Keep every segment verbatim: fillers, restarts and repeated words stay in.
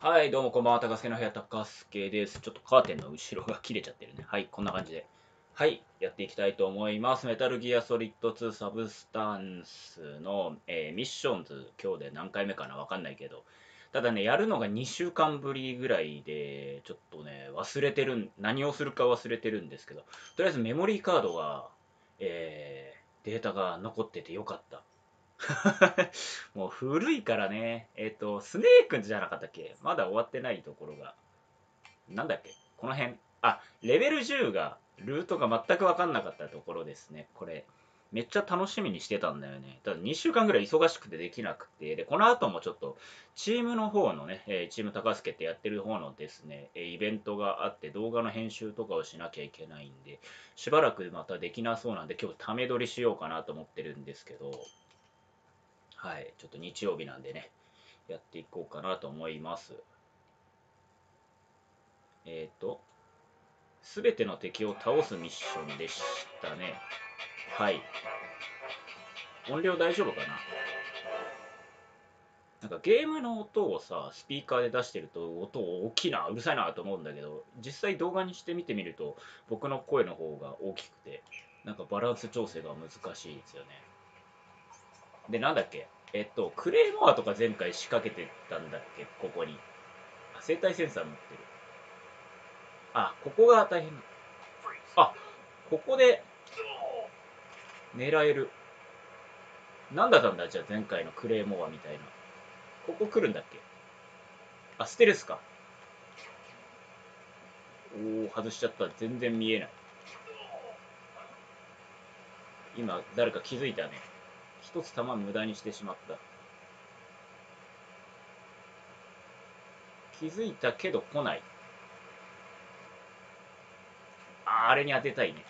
はい、どうもこんばんは。高助の部屋、高助です。ちょっとカーテンの後ろが切れちゃってるね。はい、こんな感じで。はい、やっていきたいと思います。メタルギアソリッドツーサブスタンスの、えーミッションズ、今日で何回目かなわかんないけど、ただね、やるのがにしゅうかんぶりぐらいで、ちょっとね、忘れてるん、何をするか忘れてるんですけど、とりあえずメモリーカードが、えーデータが残っててよかった。もう古いからね。えっ、と、スネークじゃなかったっけ？まだ終わってないところが。なんだっけこの辺。あ、レベルじゅうが、ルートが全く分かんなかったところですね。これ、めっちゃ楽しみにしてたんだよね。ただにしゅうかんぐらい忙しくてできなくて、で、この後もちょっと、チームの方のね、えーチーム高助ってやってる方のですね、えーイベントがあって、動画の編集とかをしなきゃいけないんで、しばらくまたできなそうなんで、今日ため撮りしようかなと思ってるんですけど、はい、ちょっと日曜日なんでね、やっていこうかなと思います。えっ、ー、と、すべての敵を倒すミッションでしたね。はい。音量大丈夫かな？なんかゲームの音をさ、スピーカーで出してると音大きいな、うるさいなと思うんだけど、実際動画にして見てみると、僕の声の方が大きくて、なんかバランス調整が難しいですよね。で、なんだっけえっと、クレイモアとか前回仕掛けてたんだっけここに。生体センサー持ってる。あ、ここが大変な。あ、ここで狙える。なんだったんだじゃあ前回のクレイモアみたいな。ここ来るんだっけ？あ、ステルスか。おお、外しちゃった。全然見えない。今、誰か気づいたね。一つ弾無駄にしてしまった。気づいたけど来ない。あ、あれに当てたいね。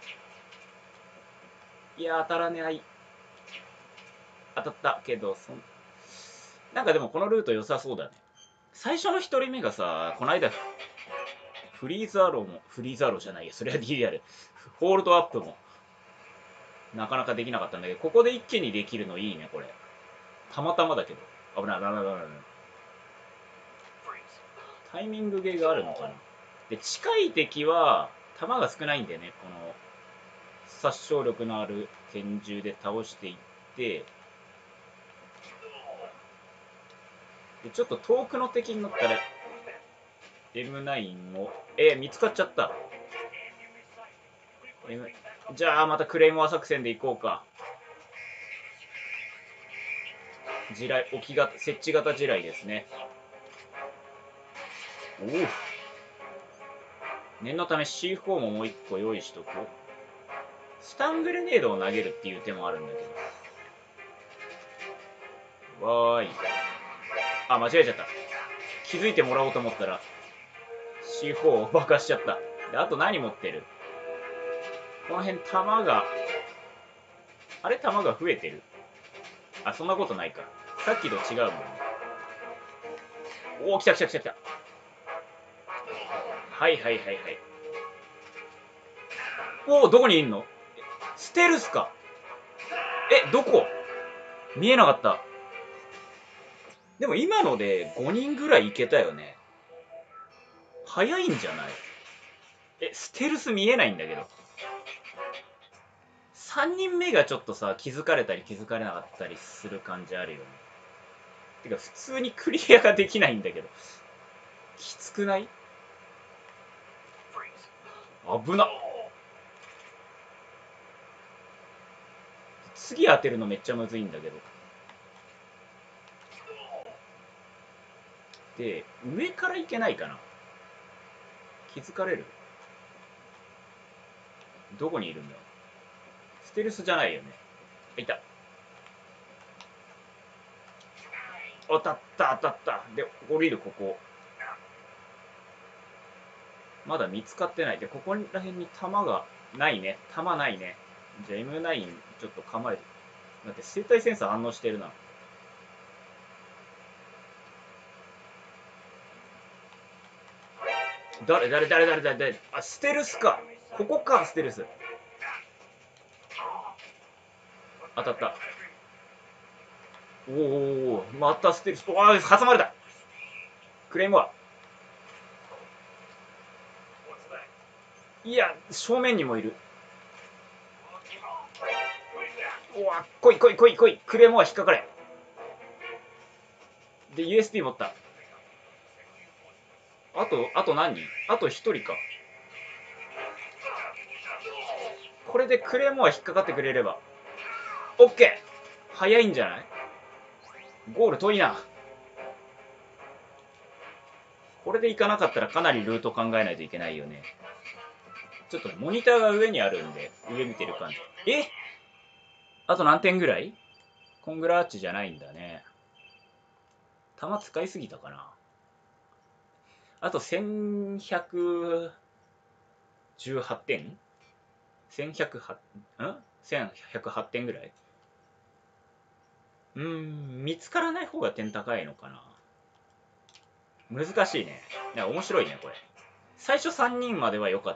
いや、当たらない。当たったけど、そんなんかでもこのルート良さそうだね。最初の一人目がさ、この間、フリーズアローも、フリーズアローじゃないや、それは ディーディーアール。ホールドアップも、なかなかできなかったんだけど、ここで一気にできるのいいね、これ。たまたまだけど。危ない、危ない、危ない、危ない。タイミングゲーがあるのかな。で、近い敵は、弾が少ないんでね、この、殺傷力のある拳銃で倒していって、でちょっと遠くの敵になったら、エムナイン を、えー、見つかっちゃった。M、じゃあ、またクレイモア作戦でいこうか。地雷、置き型、設置型地雷ですね。おお。念のため シーフォー ももう一個用意しとく。スタングレネードを投げるっていう手もあるんだけど。わーい。あ、間違えちゃった。気づいてもらおうと思ったら シーフォー を爆破しちゃった。で、あと何持ってる？この辺弾が、あれ弾が増えてる？あ、そんなことないか。さっきと違うもんね。おお、来た来た来た来た。はいはいはいはい。おお、どこにいんの？ステルスか。え、どこ？見えなかった。でも今のでごにんぐらいいけたよね。早いんじゃない？え、ステルス見えないんだけど。さんにんめがちょっとさ、気づかれたり気づかれなかったりする感じあるよね。てか、普通にクリアができないんだけど。きつくない？危な。次当てるのめっちゃむずいんだけど。で、上からいけないかな？気づかれる？どこにいるんだ？ステルスじゃないよね。いた。当たった当たった。で、降りるここ。まだ見つかってない。で、ここら辺に弾がないね。弾ないね。じゃあ エムナイン ちょっと構える。だって生体センサー反応してるな。誰誰誰誰誰誰あ、ステルスか。ここか、ステルス。当たった。おお、またステルス。ああ、挟まれた。クレイモア。 いや、正面にもいる。おわ、来い来い来い来い。クレームは引っかかれ。で ユーエスピー 持った。あとあと何人？あとひとりか。これでクレームは引っかかってくれれば OK。 早いんじゃない？ゴール遠いな。これでいかなかったらかなりルート考えないといけないよね。ちょっとモニターが上にあるんで上見てる感じ。え、あと何点ぐらい？コングラッチじゃないんだね。弾使いすぎたかな。あとせんひゃくじゅうはちてん？ せんひゃくはち ん ?せんひゃくはち 点ぐらい。うーん、見つからない方が点高いのかな。難しいね。いや、面白いね、これ。最初さんにんまでは良かった。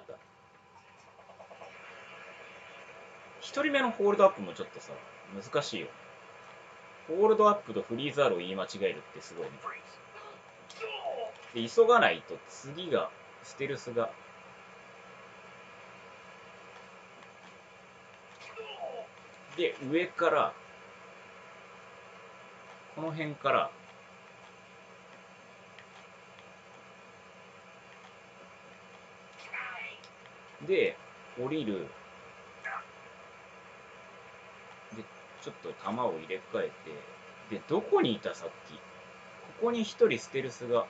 ひとりめのホールドアップもちょっとさ、難しいよ。ホールドアップとフリーズアルを言い間違えるってすごいね。で、急がないと次が、ステルスが。で、上から、この辺から、で、降りる。で、ちょっと弾を入れ替えて、で、どこにいたさっき。ここに一人ステルスが。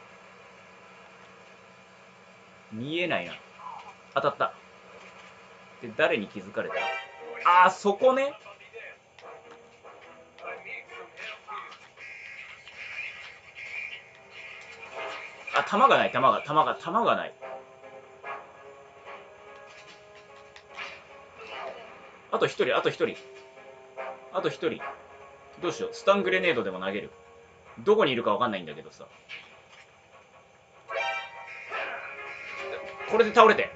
見えないな。当たった。で、誰に気づかれた？あー、そこね。あ、弾がない、弾が、弾が、弾がない。あと一人、あと一人。あと一人。どうしよう。スタングレネードでも投げる。どこにいるかわかんないんだけどさ。これで倒れて。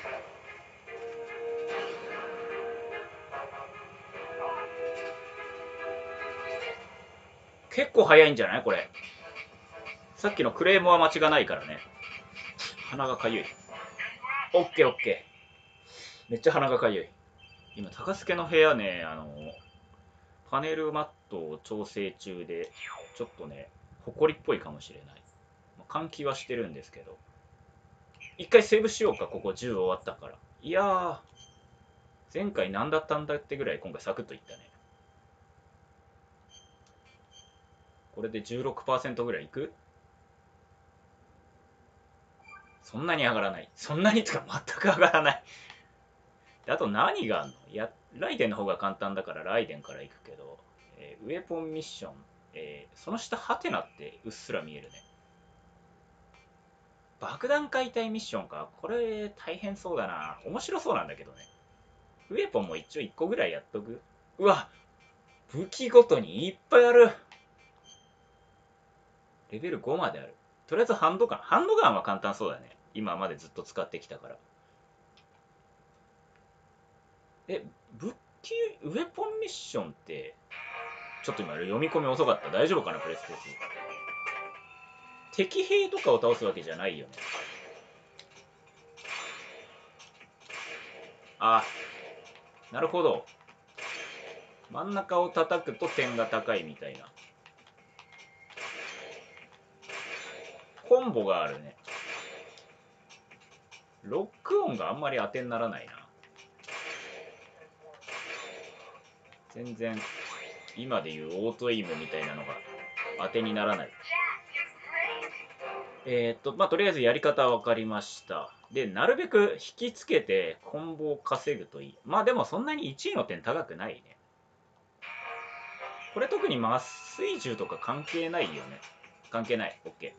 結構早いんじゃないこれ。さっきのクレームは間違いないからね。鼻がかゆい。オッケーオッケー。めっちゃ鼻がかゆい。今、高助の部屋ね、あの、パネルマットを調整中で、ちょっとね、ほこりっぽいかもしれない。換気はしてるんですけど。一回セーブしようか、ここじゅう終わったから。いやー、前回何だったんだってぐらい今回サクッといったね。これで じゅうろくパーセント ぐらいいく？そんなに上がらない。そんなにとか全く上がらない。であと何があんの？いや、ライデンの方が簡単だからライデンから行くけど、えーウェポンミッション、えーその下ハテナってうっすら見えるね。爆弾解体ミッションか。これ大変そうだな。面白そうなんだけどね。ウェポンも一応いっこぐらいやっとく。うわ、武器ごとにいっぱいある。レベルごまである。とりあえずハンドガン。ハンドガンは簡単そうだね。今までずっと使ってきたから。え、武器、ウェポンミッションって、ちょっと今読み込み遅かった。大丈夫かな、プレステツー。敵兵とかを倒すわけじゃないよね。あ、なるほど。真ん中を叩くと点が高いみたいな。コンボがあるね。ロック音があんまり当てにならないな。全然今でいうオートエイムみたいなのが当てにならない。えー、っとまあとりあえずやり方は分かりました。でなるべく引きつけてコンボを稼ぐといい。まあでもそんなにいちいの点高くないね。これ特に麻酔銃とか関係ないよね。関係ない。 OK。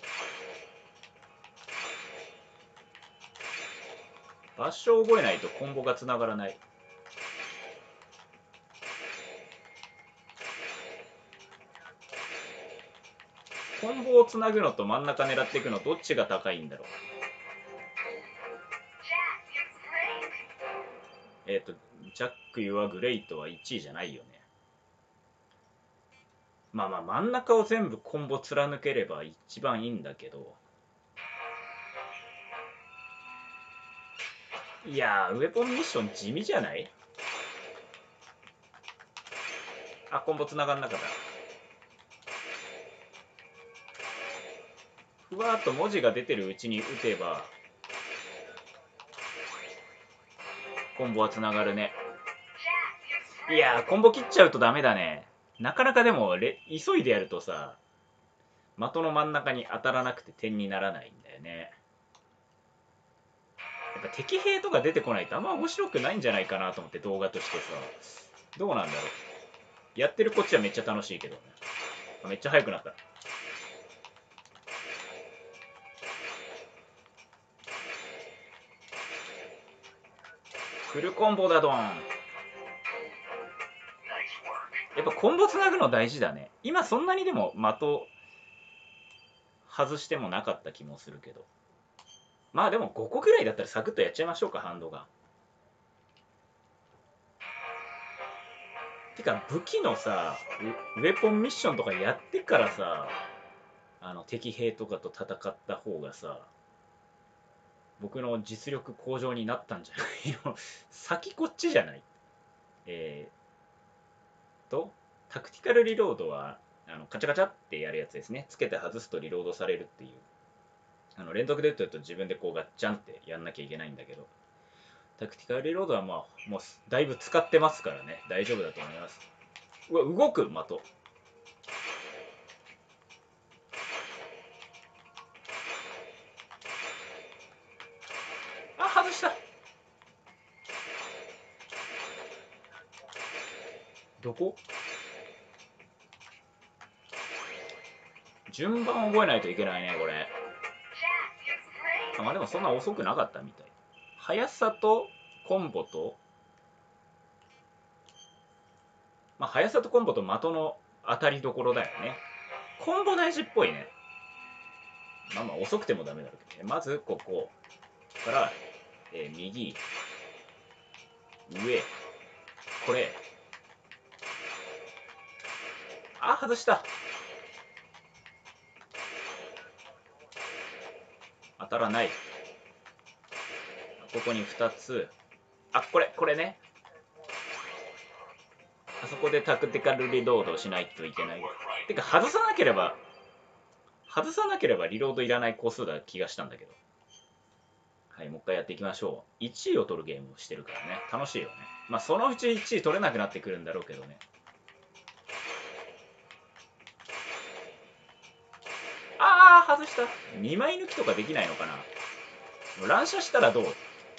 場所を覚えないとコンボがつながらない。コンボをつなぐのと真ん中狙っていくのどっちが高いんだろう。えっ、とジャック・ユア・グレイトはいちいじゃないよね。まあまあ真ん中を全部コンボ貫ければ一番いいんだけど、 いやー、ウェポンミッション地味じゃない？あ、コンボ繋がんなかった。ふわーっと文字が出てるうちに打てばコンボは繋がるね。いやー、コンボ切っちゃうとダメだね。なかなかでもレ急いでやるとさ、的の真ん中に当たらなくて点にならないんだよね。やっぱ敵兵とか出てこないとあんま面白くないんじゃないかなと思って、動画としてさ。どうなんだろう。やってるこっちはめっちゃ楽しいけどね。めっちゃ速くなった。フルコンボだドン。やっぱコンボつなぐの大事だね。今そんなにでも的外してもなかった気もするけど。まあでもごこぐらいだったらサクッとやっちゃいましょうか、ハンドガン。てか武器のさ、ウェポンミッションとかやってからさ、あの敵兵とかと戦った方がさ、僕の実力向上になったんじゃないの？先こっちじゃない？えー、とタクティカルリロードはあのカチャカチャってやるやつですね。つけて外すとリロードされるっていう。あの連続で打ってると自分でこうガッチャンってやんなきゃいけないんだけど、タクティカルリロードはまあもうだいぶ使ってますからね、大丈夫だと思います。うわ、動く的。あ、外した。どこ？順番覚えないといけないね、これ。あ、まあでもそんな遅くなかったみたい。速さとコンボと、まあ速さとコンボと的の当たりどころだよね。コンボ大事っぽいね。まあまあ遅くてもダメだろうけどね。まずここから、えー右、上、これ。あ、外した。当たらない。ここにふたつ。あ、これ、これね。あそこでタクティカルリロードをしないといけない。てか、外さなければ、外さなければリロードいらない個数だ気がしたんだけど。はい、もう一回やっていきましょう。いちいを取るゲームをしてるからね。楽しいよね。まあ、そのうちいちい取れなくなってくるんだろうけどね。あー、外した。にまい抜きとかできないのかな。乱射したらどう？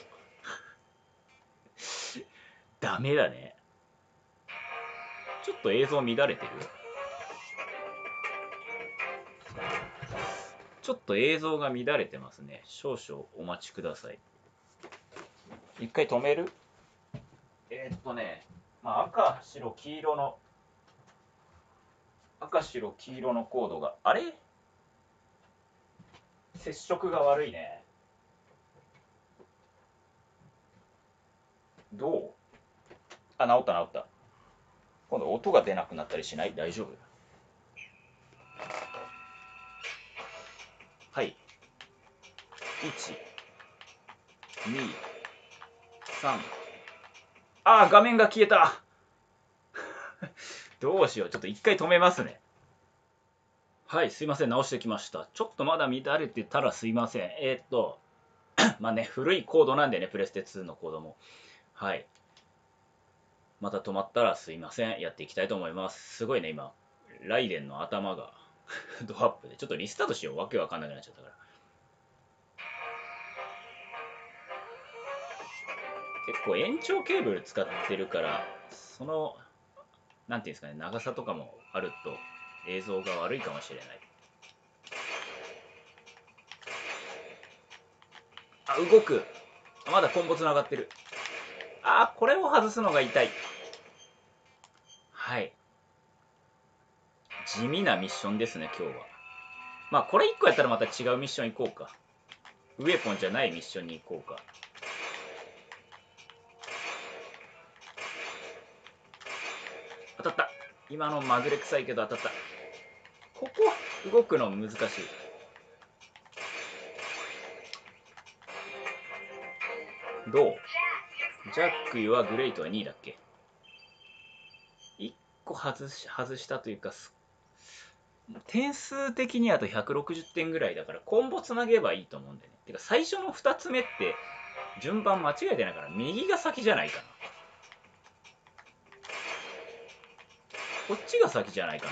ダメだね。ちょっと映像乱れてる。ちょっと映像が乱れてますね。少々お待ちください。一回止める？えー、っとね、まあ、赤、白、黄色の、赤、白、黄色のコードが、あれ？接触が悪いね。どう？あ、治った治った。今度音が出なくなったりしない？大丈夫？はい。いち、に、さん。あー、画面が消えた。どうしよう。ちょっと一回止めますね。はい、すいません。直してきました。ちょっとまだ乱れてたらすいません。えー、っと、まあね、古いコードなんでね、プレステツーのコードも。はい。また止まったらすいません。やっていきたいと思います。すごいね、今。ライデンの頭がドアップで。ちょっとリスタートしよう。わけわかんなくなっちゃったから。結構延長ケーブル使ってるから、その、なんていうんですかね、長さとかもあると映像が悪いかもしれない。あ、動く。まだコンボつながってる。あ、これを外すのが痛い。はい。地味なミッションですね、今日は。まあ、これいっこやったらまた違うミッション行こうか。ウェポンじゃないミッションに行こうか。当たった。今のまぐれ臭いけど当たった。ここ動くの難しい。 どう？ジャックイはグレイトはにいだっけ？いっこ外し外したというか、点数的にあとひゃくろくじゅってんぐらいだからコンボつなげばいいと思うんだよね。てか最初のふたつめって順番間違えてないから右が先じゃないかな。こっちが先じゃないか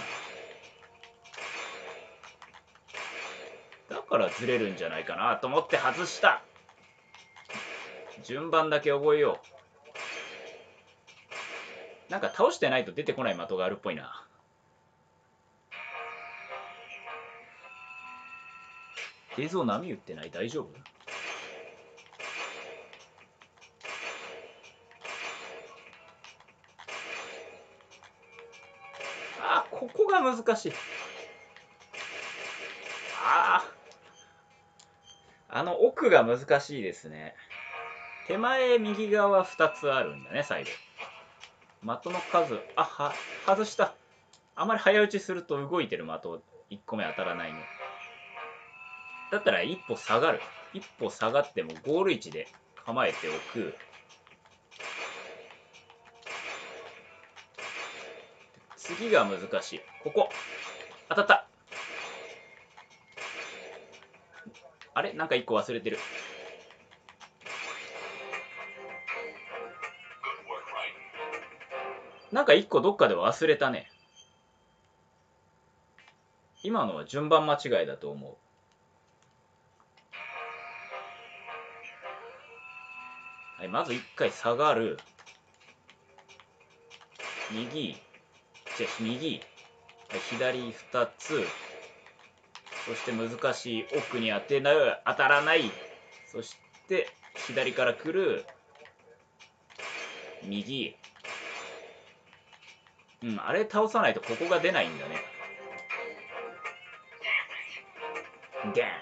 な。だからずれるんじゃないかなと思って外した。順番だけ覚えよう。なんか倒してないと出てこない的があるっぽいな。映像波打ってない？大丈夫？あー、ここが難しい。ああ、あの奥が難しいですね。手前右側ふたつあるんだね、サイド。的の数、あは外した。あまり早打ちすると動いてる的いっこめ当たらないね。だったら一歩下がる。一歩下がってもゴール位置で構えておく。次が難しい。ここ当たった。あれ、なんかいっこ忘れてる。なんかいっこどっかで忘れたね。今のは順番間違いだと思う。はい、まずいっかい下がる。右、じゃ右、はい、左ふたつ。そして難しい奥に当てない、当たらない。そして左から来る右。うん、あれ倒さないとここが出ないんだね。ゲン、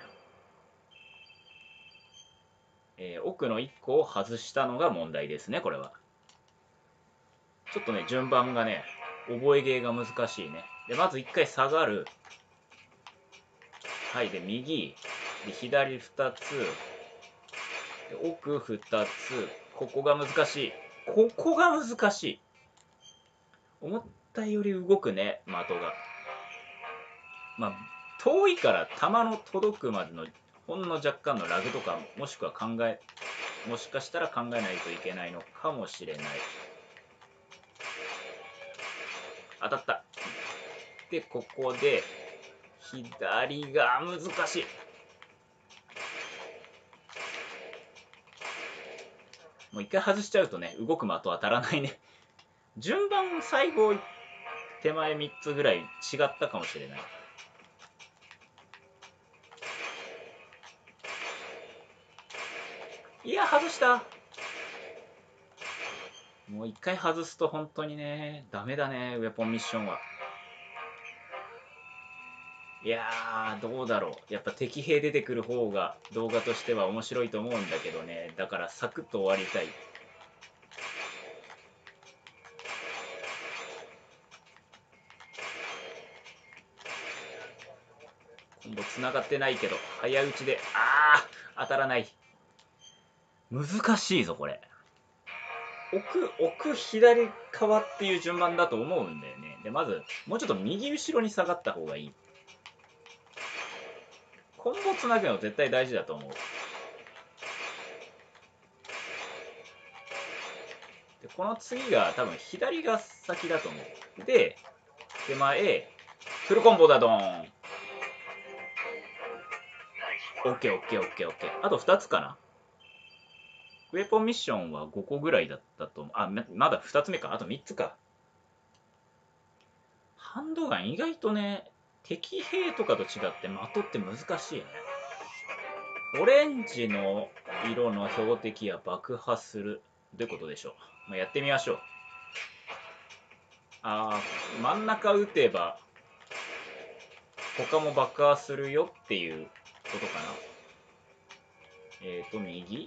えー、奥のいっこを外したのが問題ですね、これは。ちょっとね、順番がね、覚え芸が難しいね。で、まずいっかい下がる。はい、で、右。で、左ふたつ。で、奥ふたつ。ここが難しい。ここが難しい。思ったより動くね、的が。まあ、遠いから球の届くまでのほんの若干のラグとか、もしくは考え、もしかしたら考えないといけないのかもしれない。当たった。で、ここで、左が難しい。もう一回外しちゃうとね、動く的当たらないね。順番最後、手前みっつぐらい違ったかもしれない。いや、外した。もう一回外すと本当にね、ダメだね、ウェポンミッションは。いやー、どうだろう。やっぱ敵兵出てくる方が動画としては面白いと思うんだけどね。だからサクッと終わりたい。今度繋がってないけど、早打ちで、あー、当たらない。難しいぞ、これ。奥、奥、左側っていう順番だと思うんだよね。で、まず、もうちょっと右後ろに下がった方がいい。コンボつなぐの絶対大事だと思う。で、この次が多分左が先だと思う。で、手前、フルコンボだ、ドーン。オッケーオッケーオッケーオッケー。あとふたつかな。ウェポンミッションはごこぐらいだったと思う。あ、まだふたつめか。あとみっつか。ハンドガン意外とね、敵兵とかと違って的って難しいね。オレンジの色の標的は爆破する。どういうことでしょう。まあ、やってみましょう。あー、真ん中撃てば他も爆破するよっていうことかな。えっ、ー、と、右、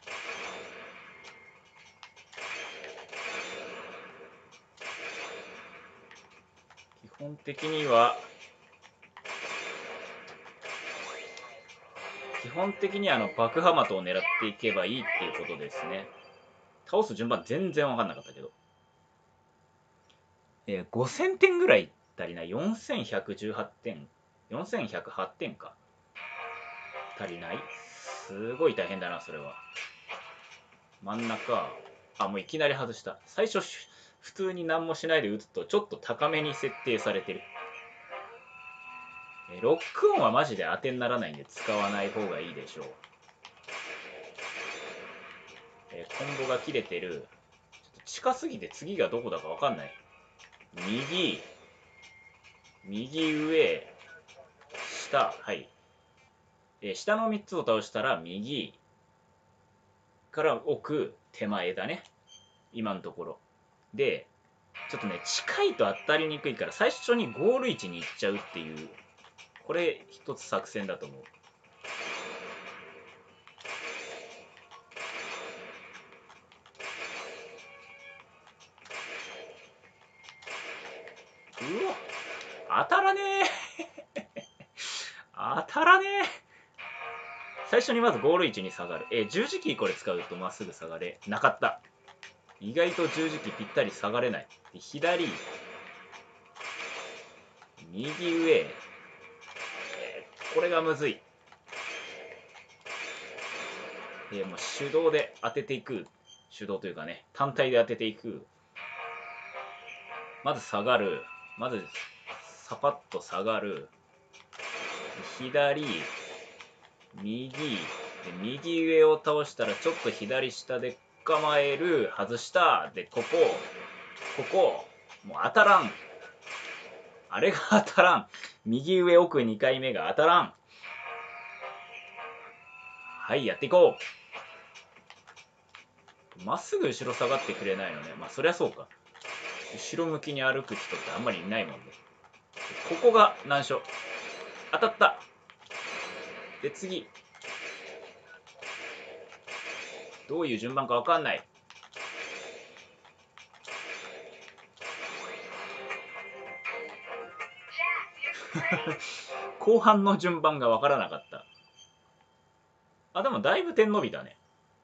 基本的には基本的にあの爆破的を狙っていけばいいっていうことですね。倒す順番全然分かんなかったけど、えー、ごせんてんぐらい足りない。よんせんひゃくじゅうはちてん、よんせんひゃくはちてんか足りない。すごい大変だなそれは。真ん中、あ、もういきなり外した。最初普通に何もしないで打つとちょっと高めに設定されてる。えー、ロックオンはマジで当てにならないんで使わない方がいいでしょう。えー、コンボが切れてる。ちょっと近すぎて次がどこだか分かんない。右、右上、下、はい。えー、下のみっつを倒したら右から奥、手前だね。今のところ。で、ちょっとね、近いと当たりにくいから最初にゴール位置に行っちゃうっていう、これ一つ作戦だと思う。うわ、当たらねえ当たらねえ。最初にまずゴール位置に下がる。えー、十字キーこれ使うとまっすぐ下がれなかった。意外と十字キーぴったり下がれない。で左、右上、えー、これがむずい。えー、もう手動で当てていく。手動というかね、単体で当てていく。まず下がる。まずサパッと下がる。左、右、で右上を倒したらちょっと左下で構える。外した。で、ここ、ここ、もう当たらん。あれが当たらん。右上奥にかいめが当たらん。はい、やっていこう。まっすぐ後ろ下がってくれないのね。まあ、そりゃそうか。後ろ向きに歩く人ってあんまりいないもんね。ここが難所。当たった。で、次。どういう順番かわかんない。後半の順番がわからなかった。あ、でもだいぶ点伸びたね。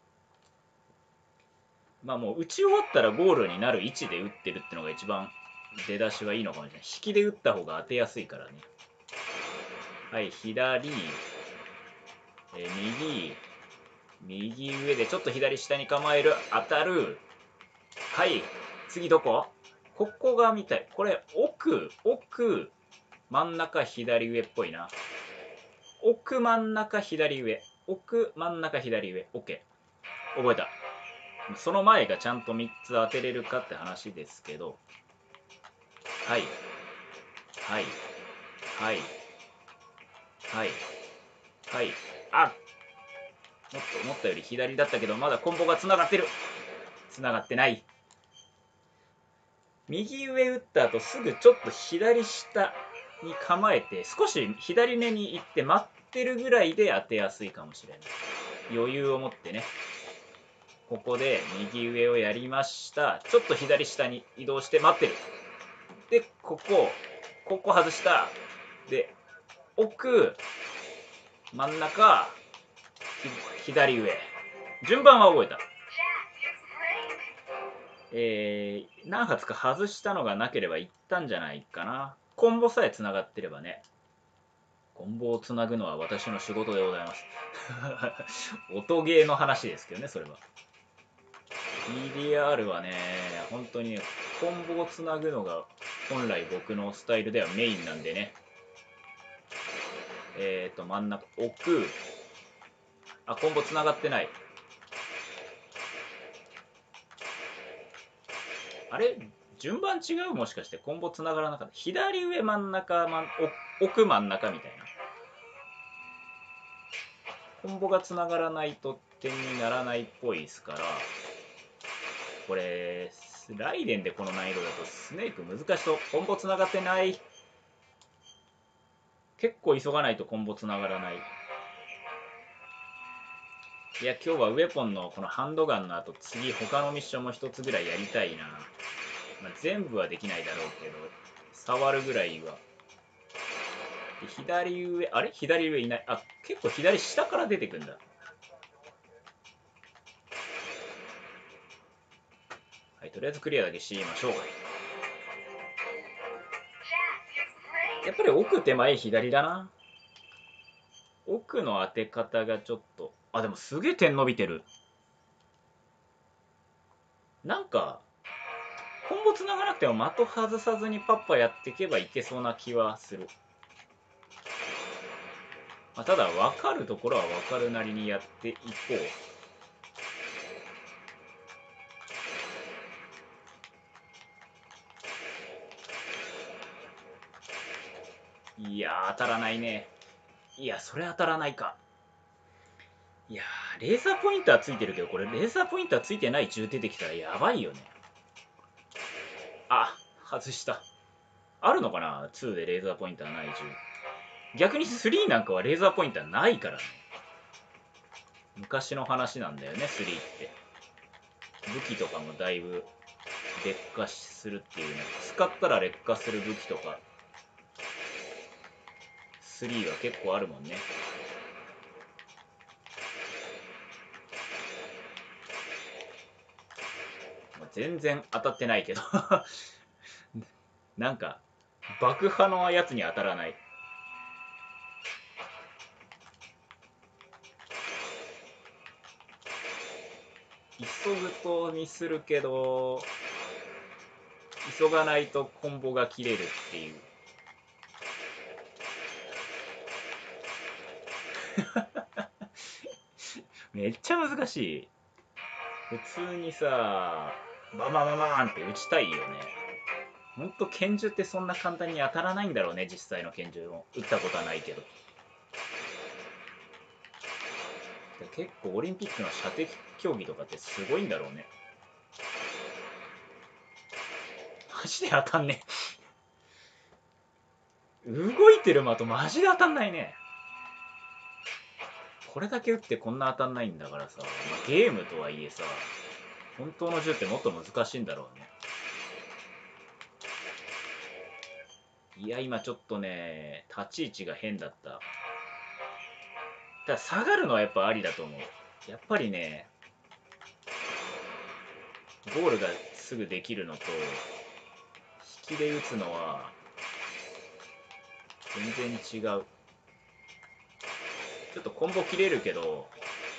まあもう打ち終わったらゴールになる位置で打ってるってのが一番出だしはいいのかもしれない。引きで打った方が当てやすいからね。はい、左、えー、右、右上でちょっと左下に構える。当たる。はい、次どこ？ここが見たい。これ奥、奥、真ん中左上っぽいな。奥真ん中左上。奥真ん中左上。OK。覚えた。その前がちゃんとみっつ当てれるかって話ですけど。はい。はい。はい。はい。はい。あ、もっと思ったより左だったけど、まだコンボがつながってる。つながってない。右上打った後すぐちょっと左下に構えて、少し左目に行って待ってるぐらいで当てやすいかもしれない。余裕を持ってね。ここで右上をやりました。ちょっと左下に移動して待ってる。で、ここ、ここ外した。で、奥、真ん中、左上。順番は覚えた。えー、何発か外したのがなければいったんじゃないかな。コンボさえつながってればね。コンボをつなぐのは私の仕事でございます。音ゲーの話ですけどね、それは。ピーディーアール はね、本当にね、コンボをつなぐのが本来僕のスタイルではメインなんでね。えっ、ー、と、真ん中、奥。あ、コンボつながってない。あれ順番違う？もしかしてコンボつながらなかった。左上真ん中、真ん奥真ん中みたいな。コンボがつながらないと点にならないっぽいですから、これ、ライデンでこの難易度だとスネーク難しそう。コンボつながってない。結構急がないとコンボつながらない。いや、今日はウェポンのこのハンドガンの後、次他のミッションも一つぐらいやりたいな。まあ、全部はできないだろうけど、触るぐらいは。 で左上、あれ左上いない。あ、結構左下から出てくんだ。はい、とりあえずクリアだけしましょう。やっぱり奥手前左だな。奥の当て方がちょっと。あ、でもすげえ点伸びてる。なんか、コンボつながなくても的外さずにパッパやっていけばいけそうな気はする。まあ、ただ分かるところは分かるなりにやっていこう。いやー当たらないね。いやそれ当たらないか。いやーレーザーポインターついてるけど、これレーザーポインターついてない銃出てきたらやばいよね。あ、外した。あるのかな、ツーでレーザーポインターない銃。逆にスリーなんかはレーザーポインターないからね。昔の話なんだよね、スリーって。武器とかもだいぶ劣化するっていうね。使ったら劣化する武器とかスリーは結構あるもんね。全然当たってないけどなんか爆破のやつに当たらない。急ぐとミスるけど、急がないとコンボが切れるっていうめっちゃ難しい。普通にさ、ババババーンって打ちたいよね。ほんと拳銃ってそんな簡単に当たらないんだろうね。実際の拳銃も打ったことはないけど。結構オリンピックの射的競技とかってすごいんだろうね。マジで当たんねえ動いてる的マジで当たんないね。これだけ打ってこんな当たんないんだからさ、まあ、ゲームとはいえさ、本当の銃ってもっと難しいんだろうね。いや今ちょっとね立ち位置が変だった。ただ下がるのはやっぱありだと思う。やっぱりねゴールがすぐできるのと引きで打つのは全然違う。ちょっとコンボ切れるけど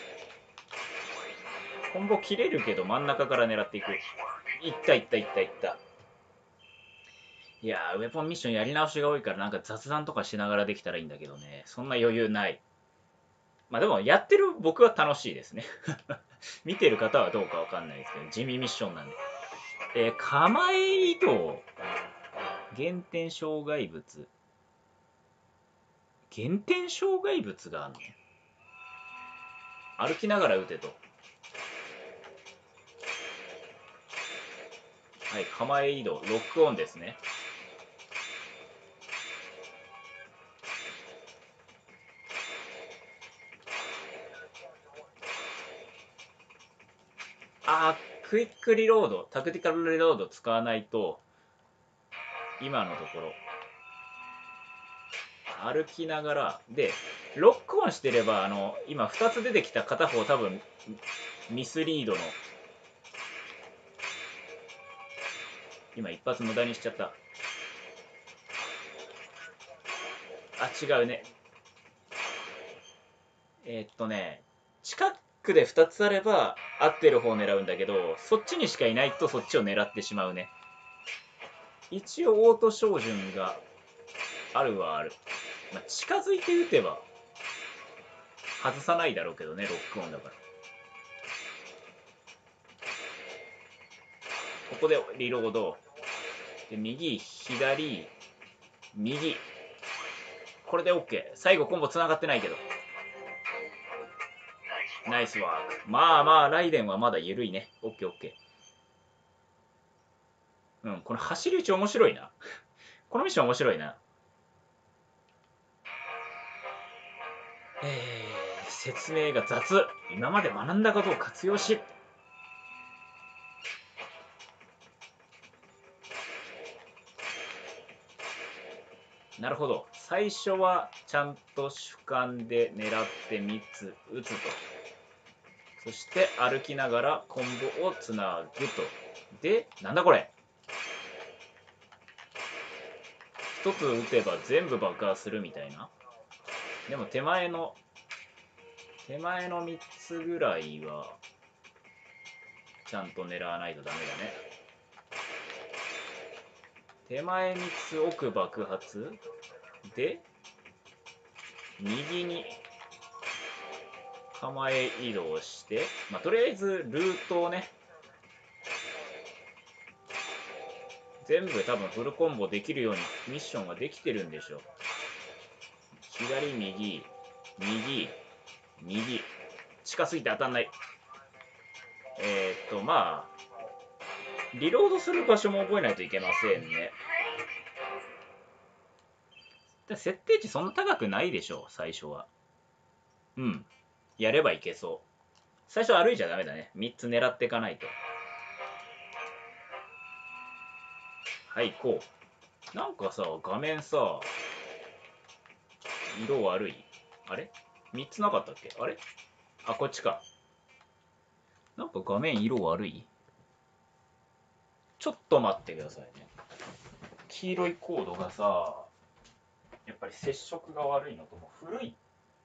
コンボ切れるけど真ん中から狙っていく。いったいったいったいった。いやーウェポンミッションやり直しが多いからなんか雑談とかしながらできたらいいんだけどね、そんな余裕ない。まあでもやってる僕は楽しいですね見てる方はどうかわかんないですけど地味ミッションなんで。えー、構え移動減点障害物。減点障害物があるの？歩きながら撃てと。はい、構え移動ロックオンですね。あークイックリロードタクティカルリロード使わないと今のところ歩きながらでロックオンしてればあの今ふたつ出てきた片方多分ミスリードの今一発無駄にしちゃった。あ違うね。えーっとね近くでふたつあれば合ってる方を狙うんだけどそっちにしかいないとそっちを狙ってしまうね。一応オート照準があるはある、まあ、近づいて撃てば外さないだろうけどねロックオンだから。ここでリロードで右左右これで OK。 最後コンボつながってないけどナイスワーク。まあまあライデンはまだ緩いね。 OKOK。 うんこの走り打ち面白いなこのミッション面白いな。えー、説明が雑。今まで学んだことを活用し。なるほど。 最初はちゃんと主観で狙ってみっつ打つと。そして歩きながらコンボをつなぐと。で、なんだこれ、ひとつ打てば全部爆破するみたいな。でも手前の手前のみっつぐらいはちゃんと狙わないとダメだね。手前みっつ奥爆発で右に構え移動して、まあ、とりあえずルートをね全部多分フルコンボできるようにミッションができてるんでしょう。左右右右、近すぎて当たんない。えー、っとまあリロードする場所も覚えないといけませんね。設定値そんな高くないでしょう最初は。うん、やればいけそう。最初歩いちゃダメだね。みっつ狙っていかないと。はい、こう。なんかさ、画面さ、色悪い。あれ ?みっ つなかったっけ？あれ？あ、こっちか。なんか画面色悪い？ちょっと待ってくださいね。黄色いコードがさ、やっぱり接触が悪いのとも古い。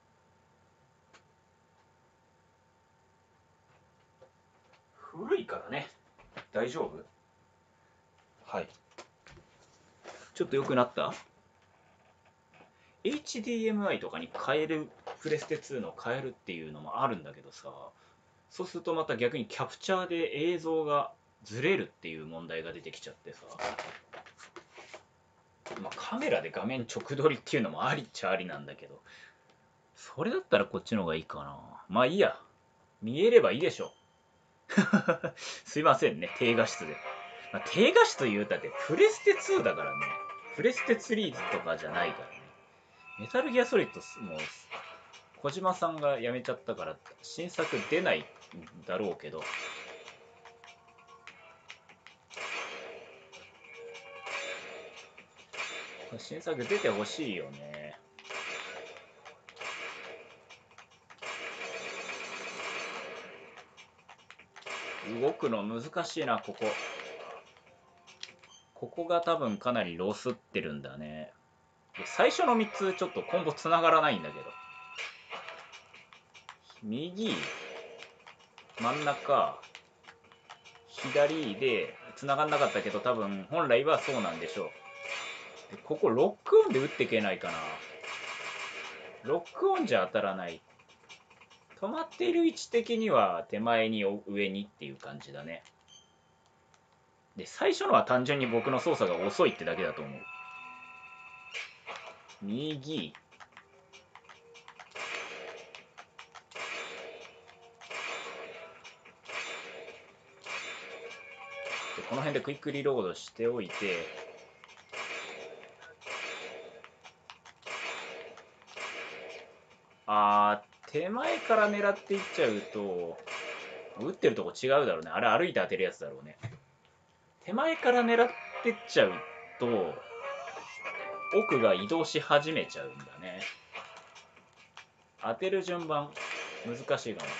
古いからね。大丈夫？はい。ちょっと良くなった？ エイチディーエムアイ とかに変える、プレステツーの変えるっていうのもあるんだけどさ、そうするとまた逆にキャプチャーで映像がずれるっていう問題が出てきちゃってさ、まあ、カメラで画面直撮りっていうのもありっちゃありなんだけど、それだったらこっちの方がいいかな。まあいいや、見えればいいでしょ。すいませんね、低画質で。まあ、低画質言うたってプレステツーだからね。プレステスリーとかじゃないからね。メタルギアソリッドもう小島さんが辞めちゃったから新作出ないんだろうけど、新作出てほしいよね。動くの難しいな、ここ。ここが多分かなりロスってるんだね。で最初のみっつちょっとコンボつながらないんだけど、右真ん中左でつながんなかったけど、多分本来はそうなんでしょう。でここロックオンで打っていけないかな。ロックオンじゃ当たらない。止まっている位置的には手前に上にっていう感じだね。で最初のは単純に僕の操作が遅いってだけだと思う。右でこの辺でクイックリロードしておいて、あー手前から狙っていっちゃうと打ってるとこ違うだろうね。あれ歩いて当てるやつだろうね。手前から狙ってっちゃうと奥が移動し始めちゃうんだね。当てる順番難しいかも。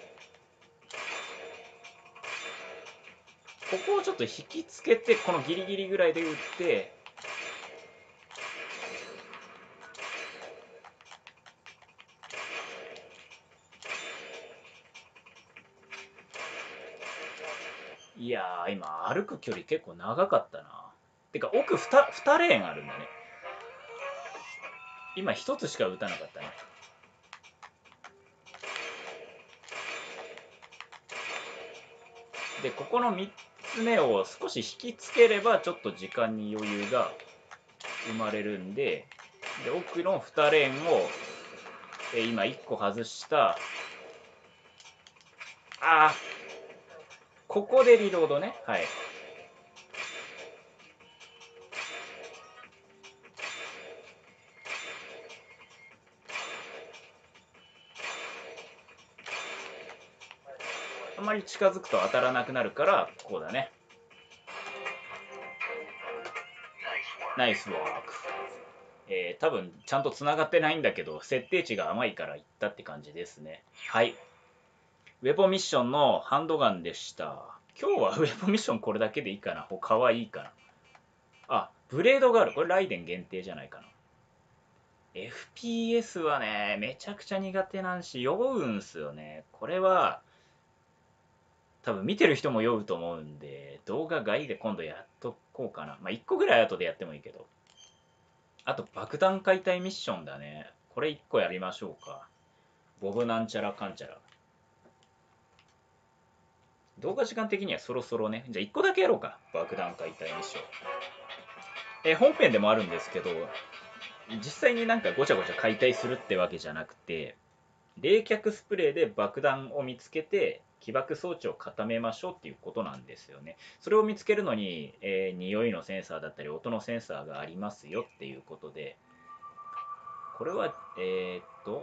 ここをちょっと引きつけてこのギリギリぐらいで打って、いやー今歩く距離結構長かったな。てか奥 2, にレーンあるんだね。今ひとつしか打たなかったね。でここのみっつめを少し引きつければちょっと時間に余裕が生まれるんで、で奥のにレーンをえ今いっこ外した。あーここでリロードね。はい。あんまり近づくと当たらなくなるからこうだね。ナイスワーク。 えー、多分ちゃんとつながってないんだけど、設定値が甘いからいったって感じですね。はい。ウェポンミッションのハンドガンでした。今日はウェポンミッションこれだけでいいかな。他はいいかな。あ、ブレードがある。これライデン限定じゃないかな。エフピーエス はね、めちゃくちゃ苦手なんし、酔うんすよね。これは、多分見てる人も酔うと思うんで、動画外で今度やっとこうかな。まあ、いっこぐらい後でやってもいいけど。あと、爆弾解体ミッションだね。これいっこやりましょうか。ボブなんちゃらかんちゃら。動画時間的にはそろそろね。じゃあいっこだけやろうか。爆弾解体ミッション。え、本編でもあるんですけど、実際になんかごちゃごちゃ解体するってわけじゃなくて、冷却スプレーで爆弾を見つけて起爆装置を固めましょうっていうことなんですよね。それを見つけるのに、えー、匂いのセンサーだったり音のセンサーがありますよっていうことで、これはえー、っと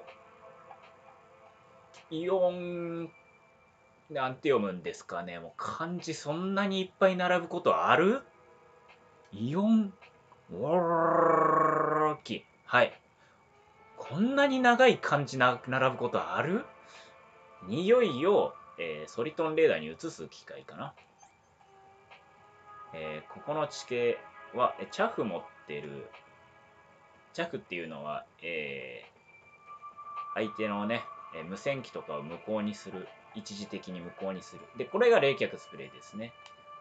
イオンなんて読むんですかね。もう漢字そんなにいっぱい並ぶことある？イオンウォーキ、はい、こんなに長い漢字な並ぶことある？匂いを、えーソリトンレーダーに移す機械かな。えーここの地形は、えチャフ持ってる。チャフっていうのは、えー相手のね、えー無線機とかを無効にする。一時的に無効にする。で、これが冷却スプレーですね。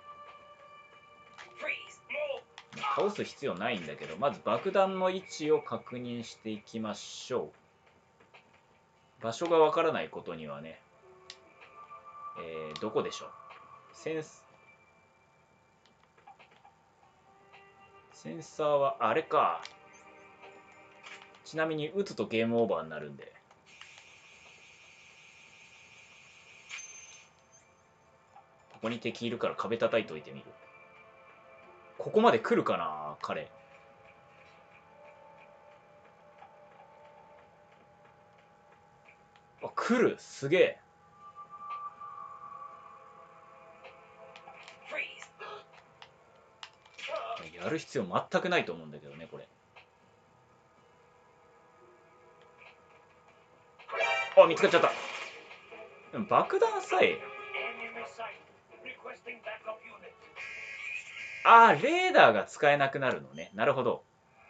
倒す必要ないんだけど、まず爆弾の位置を確認していきましょう。場所がわからないことにはね、えーどこでしょう。センス、センサーは、あれか。ちなみに撃つとゲームオーバーになるんで。ここに敵いるから壁叩いといてみる。ここまで来るかな彼。あ、来る。すげえ。やる必要全くないと思うんだけどね、これ。あ、見つかっちゃった。でも爆弾さえ。あー、レーダーが使えなくなるのね。なるほど。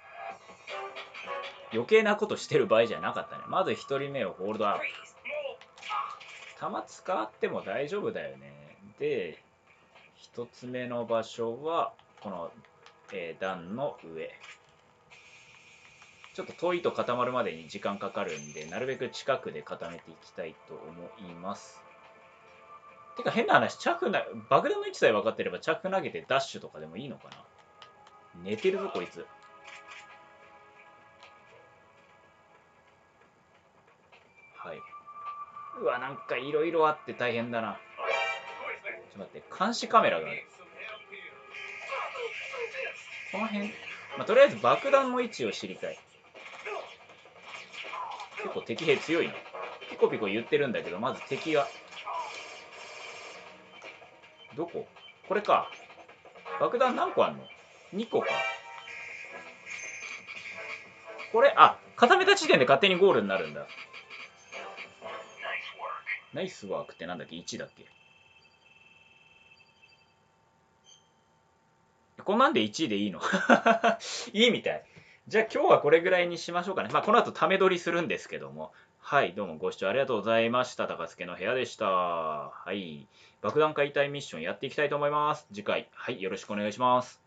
余計なことしてる場合じゃなかったね。まずひとりめをホールドアップ。弾使っても大丈夫だよね。で、ひとつめの場所は、この、えー段の上。ちょっと遠いと固まるまでに時間かかるんで、なるべく近くで固めていきたいと思います。てか変な話、チャフな、爆弾の位置さえ分かってれば、チャフ投げてダッシュとかでもいいのかな。寝てるぞ、こいつ。はい。うわ、なんかいろいろあって大変だな。ちょっと待って、監視カメラがある。この辺、まあ、とりあえず爆弾の位置を知りたい。結構敵兵強いな。ピコピコ言ってるんだけど、まず敵が。どこ？これか。爆弾何個あんの？ に 個か。これ、あ、固めた時点で勝手にゴールになるんだ。ナイスワークってなんだっけ？ いち だっけ？こんなんでいちいでいいの？いいみたい。じゃあ今日はこれぐらいにしましょうかね。まあこの後ため撮りするんですけども。はい、どうもご視聴ありがとうございました。高助の部屋でした。はい。爆弾解体ミッションやっていきたいと思います。次回、はい、よろしくお願いします。